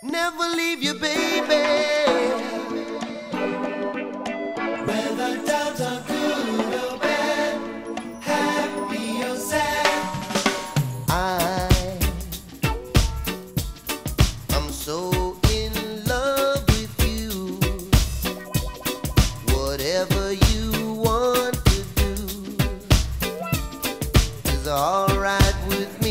never leave you, baby. Whether times are good or bad, happy or sad, I'm so in love with you. Whatever you want to do is alright with me.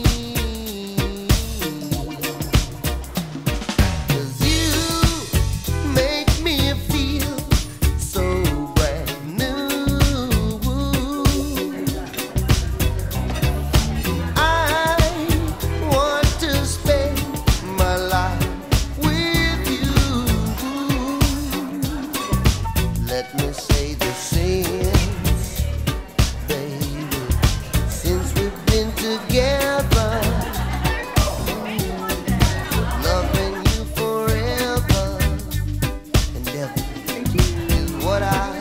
Let me say the since, baby, since we've been together, loving you forever and ever is what I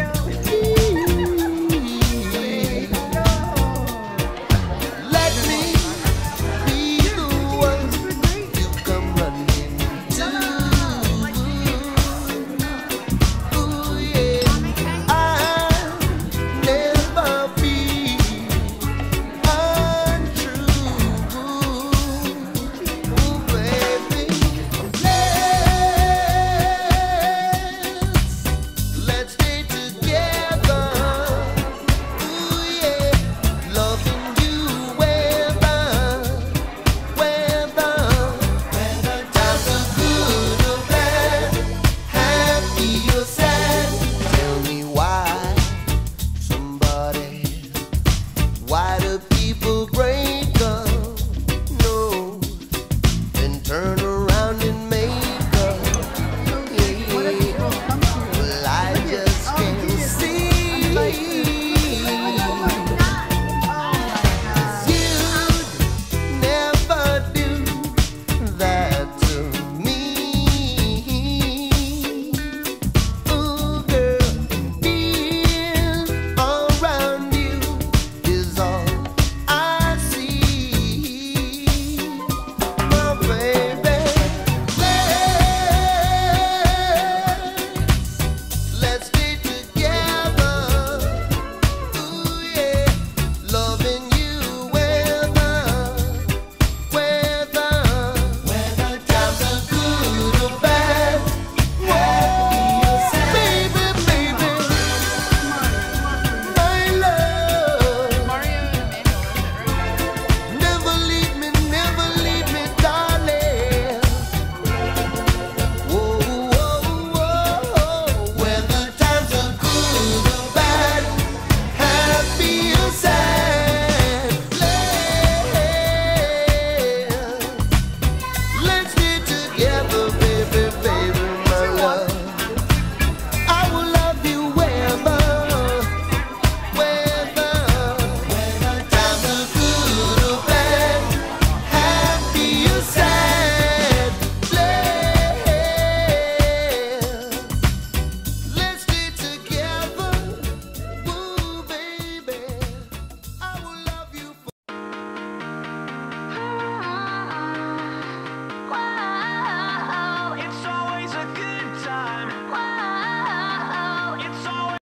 need. Let me be the one you come running to. Why do people